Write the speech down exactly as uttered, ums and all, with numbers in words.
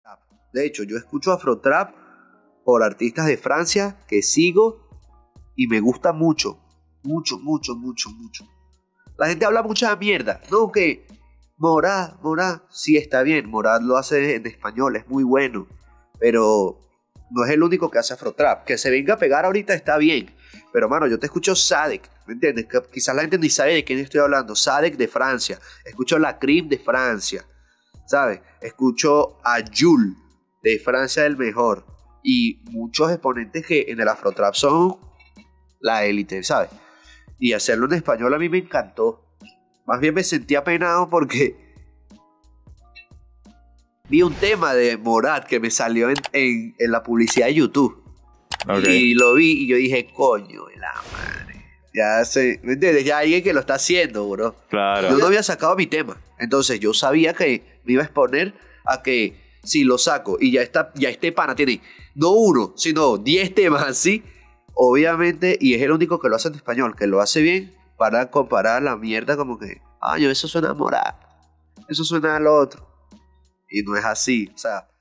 De hecho, yo escucho Afrotrap por artistas de Francia que sigo y me gusta mucho. Mucho, mucho, mucho, mucho. La gente habla mucha mierda. No, que Morad, Morad, sí está bien. Morad lo hace en español, es muy bueno. Pero no es el único que hace Afrotrap. Que se venga a pegar ahorita está bien. Pero, mano, yo te escucho Sadek, ¿me entiendes? Que quizás la gente ni sabe de quién estoy hablando. Sadek de Francia. Escucho La Cream de Francia, ¿sabes? Escucho a Jules de Francia, el mejor. Y muchos exponentes que en el Afrotrap son la élite, ¿sabes? Y hacerlo en español a mí me encantó. Más bien me sentí apenado porque vi un tema de Morad que me salió en, en, en la publicidad de YouTube. Okay. Y lo vi y yo dije, coño de la madre. Ya sé, ¿me entiendes? Ya hay alguien que lo está haciendo, bro. Claro. Yo no había sacado mi tema. Entonces yo sabía que me iba a exponer a que si lo saco y ya, está, ya este pana tiene no uno, sino diez temas así, obviamente, y es el único que lo hace en español, que lo hace bien, para comparar la mierda como que, ay, eso suena a Morad, eso suena a lo otro. Y no es así, o sea,